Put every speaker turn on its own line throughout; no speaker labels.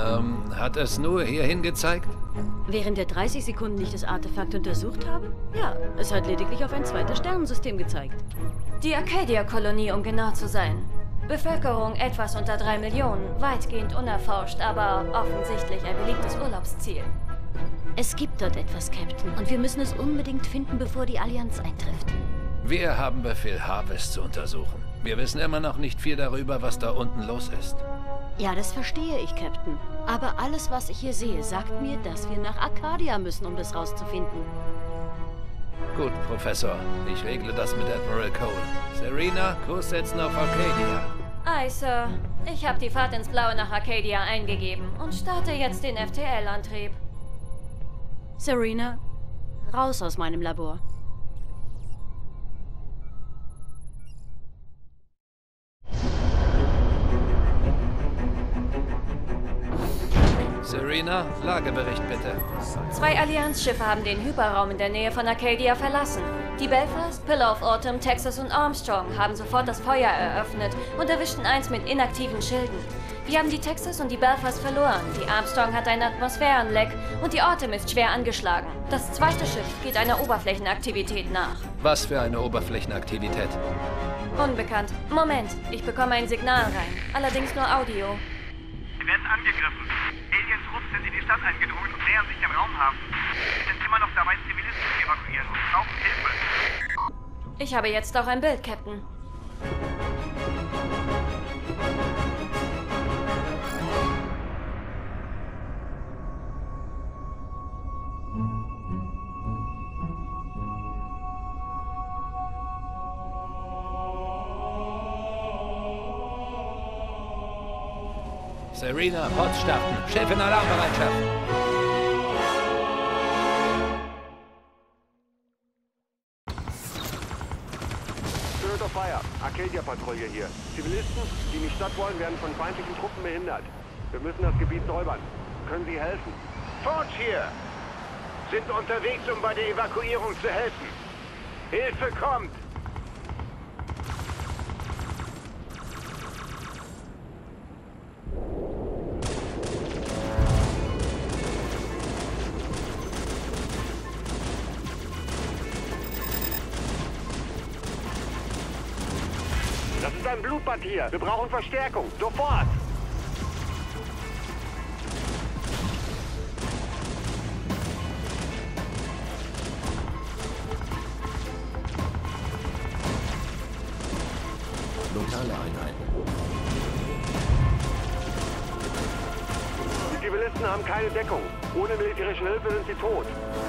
Hat es nur hierhin gezeigt?
Während wir 30 Sekunden nicht das Artefakt untersucht haben? Ja, es hat lediglich auf ein zweites Sternensystem gezeigt.
Die Arcadia-Kolonie, um genau zu sein. Bevölkerung etwas unter 3 Millionen, weitgehend unerforscht, aber offensichtlich ein beliebtes Urlaubsziel.
Es gibt dort etwas, Captain, und wir müssen es unbedingt finden, bevor die Allianz eintrifft.
Wir haben Befehl, Harvest zu untersuchen. Wir wissen immer noch nicht viel darüber, was da unten los ist.
Ja, das verstehe ich, Captain. Aber alles, was ich hier sehe, sagt mir, dass wir nach Arcadia müssen, um das rauszufinden.
Gut, Professor. Ich regle das mit Admiral Cole. Serena, Kurs setzen auf Arcadia.
Aye, Sir. Ich habe die Fahrt ins Blaue nach Arcadia eingegeben und starte jetzt den FTL-Antrieb.
Serena, raus aus meinem Labor.
Serena, Lagebericht bitte.
2 Allianzschiffe haben den Hyperraum in der Nähe von Arcadia verlassen. Die Belfast, Pillar of Autumn, Texas und Armstrong haben sofort das Feuer eröffnet und erwischten eins mit inaktiven Schilden. Wir haben die Texas und die Belfast verloren. Die Armstrong hat einen Atmosphärenleck und die Autumn ist schwer angeschlagen. Das zweite Schiff geht einer Oberflächenaktivität nach.
Was für eine Oberflächenaktivität?
Unbekannt. Moment, ich bekomme ein Signal rein. Allerdings nur Audio.
Sie werden angegriffen. Aliens-Trupps sind in die Stadt eingedrungen und nähern sich dem Raumhafen. Sie sind immer noch dabei, Zivilisten zu evakuieren und brauchen Hilfe.
Ich habe jetzt auch ein Bild, Captain.
Serena, Pods starten. Schiff in Alarmbereitschaft.
Spirit of Fire, Arcadia-Patrouille hier. Zivilisten, die in die Stadt wollen, werden von feindlichen Truppen behindert. Wir müssen das Gebiet säubern. Können Sie helfen?
Forge hier! Sind unterwegs, um bei der Evakuierung zu helfen. Hilfe kommt!
Das ist ein Blutbad hier. Wir brauchen Verstärkung. Sofort!
Lokale Einheiten.
Die Zivilisten haben keine Deckung. Ohne militärische Hilfe sind sie tot.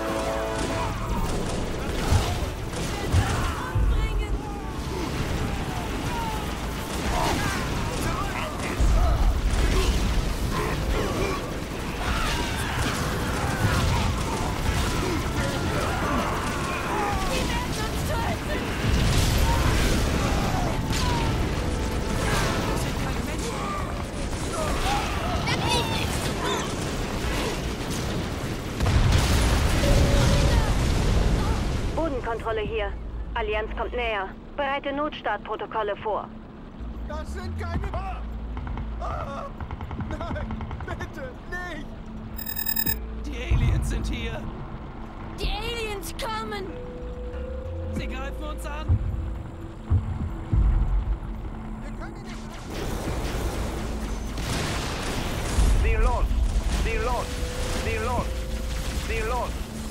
Bodenkontrolle hier. Allianz kommt näher. Bereite Notstartprotokolle vor.
Das sind keine... Nein, bitte, nicht!
Die Aliens sind hier!
Die Aliens kommen!
Sie greifen uns an!
Wir können nicht...
Sieh los! Sieh los! Sieh los! Sieh los!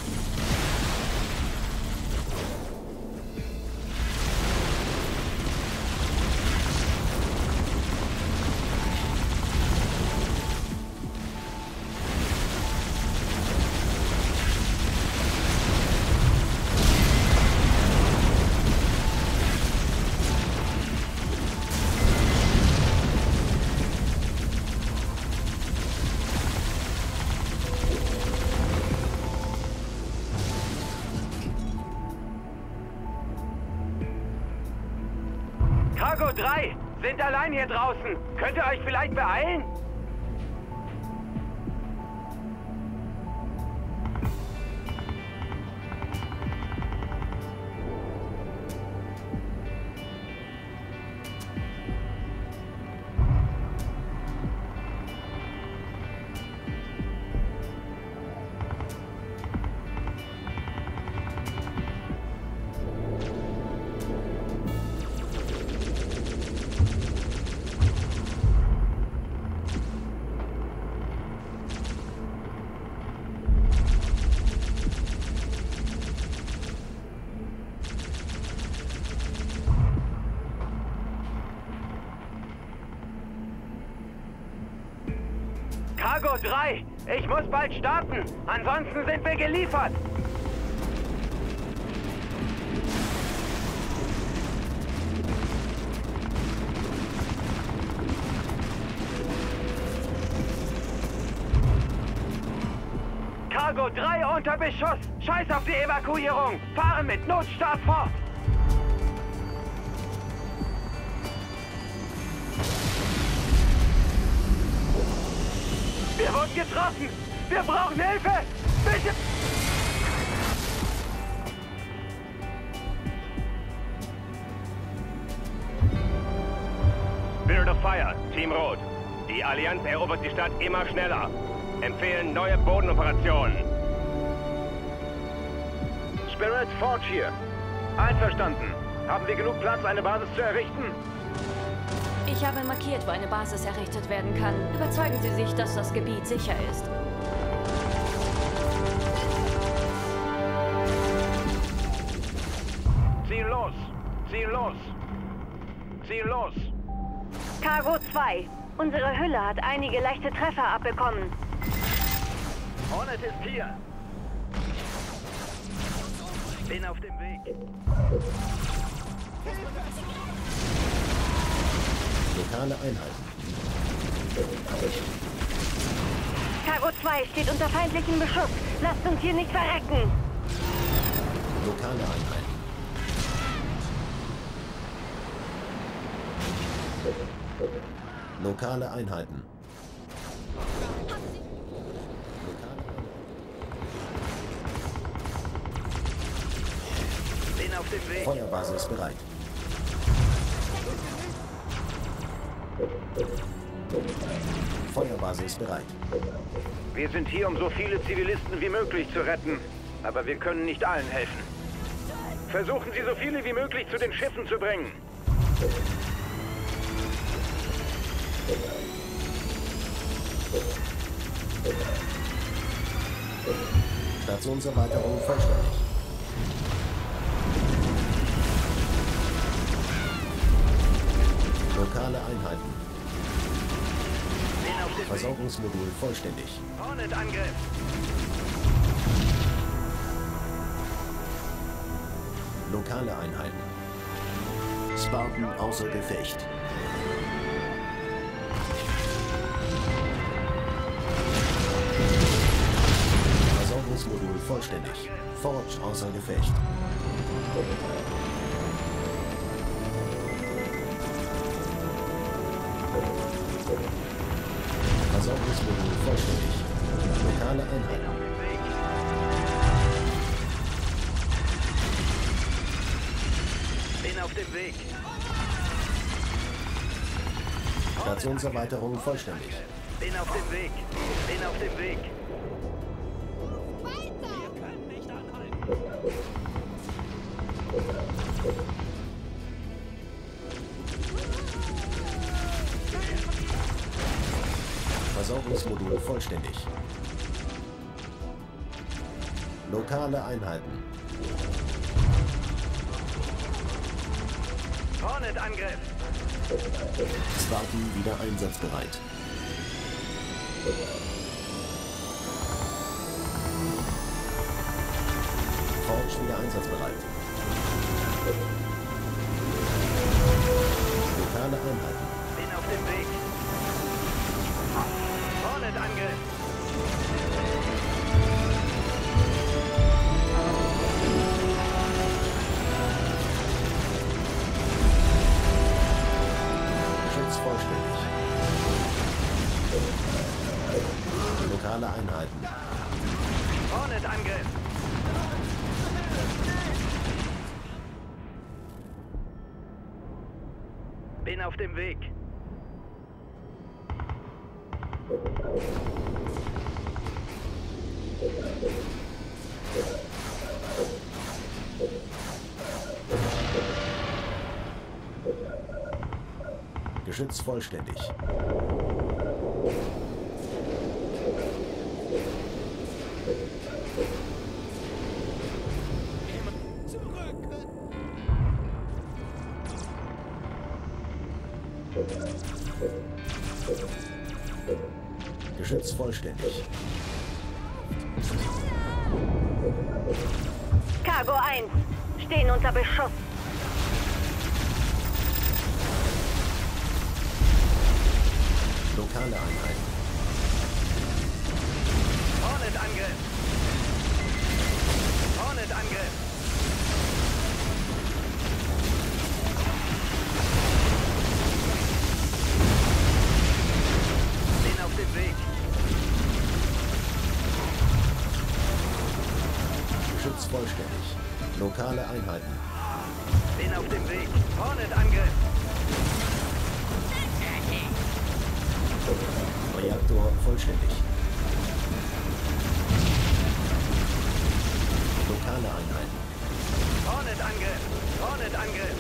Cargo 3 sind allein hier draußen. Könnt ihr euch vielleicht beeilen? Cargo 3, ich muss bald starten. Ansonsten sind wir geliefert. Cargo 3 unter Beschuss. Scheiß auf die Evakuierung. Fahren mit Notstart fort. Wir wurden getroffen! Wir brauchen Hilfe! Bitte! Spirit of Fire, Team Rot. Die Allianz erobert die Stadt immer schneller. Empfehlen neue Bodenoperationen. Spirit, Forge hier. Einverstanden. Haben wir genug Platz, eine Basis zu errichten?
Ich habe markiert, wo eine Basis errichtet werden kann. Überzeugen Sie sich, dass das Gebiet sicher ist.
Ziehen los! Ziehen los! Ziehen los!
Cargo 2, unsere Hülle hat einige leichte Treffer abbekommen.
Hornet ist hier! Bin auf dem Weg.
Lokale Einheiten.
Cargo 2 steht unter feindlichem Beschuss. Lasst uns hier nicht verrecken.
Lokale Einheiten. Lokale Einheiten.
Bin auf dem Weg.
Feuerbasis bereit. Feuerbasis bereit.
Wir sind hier, um so viele Zivilisten wie möglich zu retten. Aber wir können nicht allen helfen. Versuchen Sie, so viele wie möglich zu den Schiffen zu bringen.
Stationserweiterung vollständig. Lokale Einheiten. Versorgungsmodul vollständig.
Hornet-Angriff!
Lokale Einheiten. Spartan außer Gefecht. Versorgungsmodul vollständig. Forge außer Gefecht. Versorgungsmodul vollständig. Lokale Einheiten.
Bin auf dem Weg.
Stationserweiterung vollständig.
Bin auf dem Weg. Bin auf dem Weg.
Wir können nicht anhalten.
Versorgungsmodul vollständig. Lokale Einheiten.
Hornet-Angriff!
Spartan wieder einsatzbereit. Forge wieder einsatzbereit. Lokale Einheiten.
Bin auf dem Weg. Hornet-Angriff!
Schutz vollständig. Lokale Einheiten.
Hornet-Angriff! Bin auf dem Weg.
Geschütz vollständig. Geschütz vollständig.
Cargo 1, stehen unter Beschuss.
Lokale Einheiten.
Hornet-Angriff! Hornet-Angriff! Bin auf dem Weg.
Geschütz vollständig. Lokale Einheiten.
Bin auf dem Weg. Hornet-Angriff!
Reaktor vollständig. Lokale Einheiten.
Hornet-Angriff! Hornet-Angriff!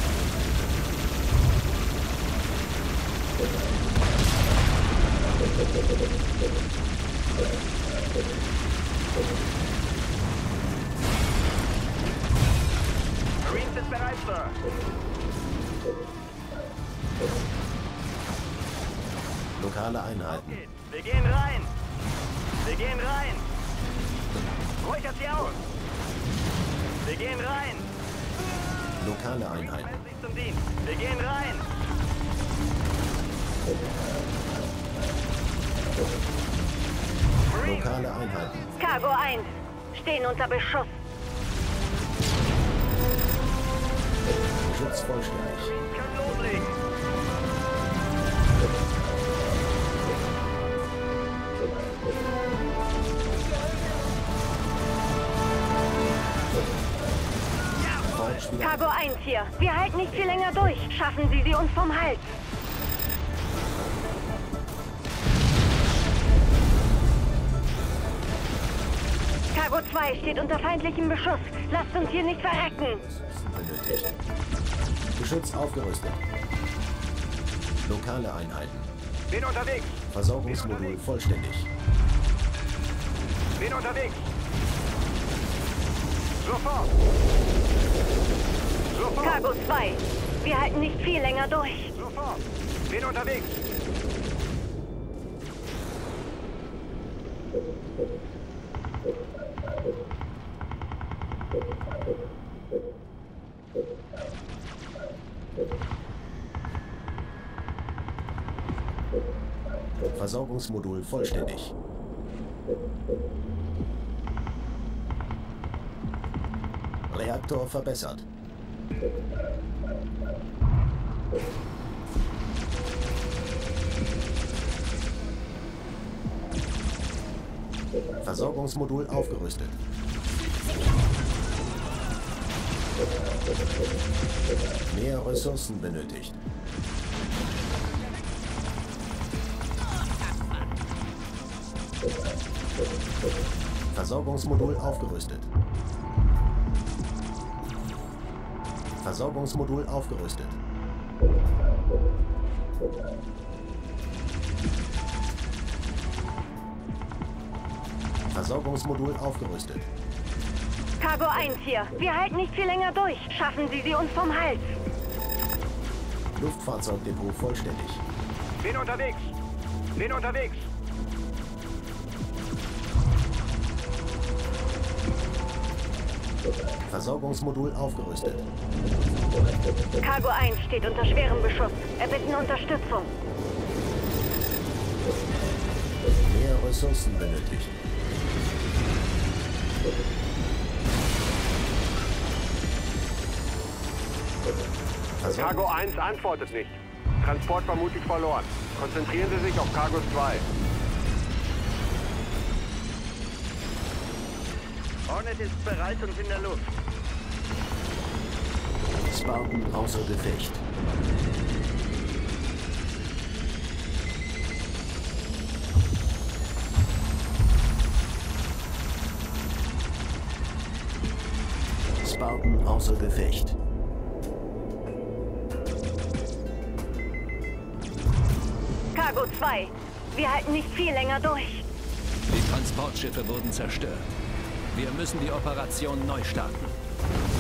Marines sind bereit, Sir.
Lokale Einheiten.
Wir gehen rein! Wir gehen rein! Räuchert sie aus! Wir gehen rein!
Lokale Einheiten.
Melden sich zum Dienst! Wir gehen rein!
Lokale Einheiten.
Cargo 1, stehen unter Beschuss.
Geschütz vollständig.
Können loslegen!
Forge wieder.
Cargo 1 hier. Wir halten nicht viel länger durch. Schaffen Sie sie uns vom Hals. Cargo 2 steht unter feindlichem Beschuss. Lasst uns hier nicht verrecken.
Benötigt. Geschütz aufgerüstet. Lokale Einheiten.
Bin unterwegs!
Versorgungsmodul vollständig.
Bin unterwegs! Sofort! Sofort!
Cargo 2, wir halten nicht viel länger durch.
Sofort! Bin unterwegs!
Versorgungsmodul vollständig. Reaktor verbessert. Versorgungsmodul aufgerüstet. Mehr Ressourcen benötigt. Versorgungsmodul aufgerüstet. Versorgungsmodul aufgerüstet. Versorgungsmodul aufgerüstet.
Cargo 1 hier. Wir halten nicht viel länger durch. Schaffen Sie sie uns vom Hals.
Luftfahrzeugdepot vollständig.
Bin unterwegs! Bin unterwegs!
Versorgungsmodul aufgerüstet.
Cargo 1 steht unter schwerem Beschuss. Erbitten Unterstützung.
Mehr Ressourcen benötigt.
Cargo 1 antwortet nicht. Transport vermutlich verloren. Konzentrieren Sie sich auf Cargo 2.
Hornet ist bereit und in der Luft.
Spartan außer Gefecht. Spartan außer Gefecht.
Cargo 2, wir halten nicht viel länger durch.
Die Transportschiffe wurden zerstört. Wir müssen die Operation neu starten.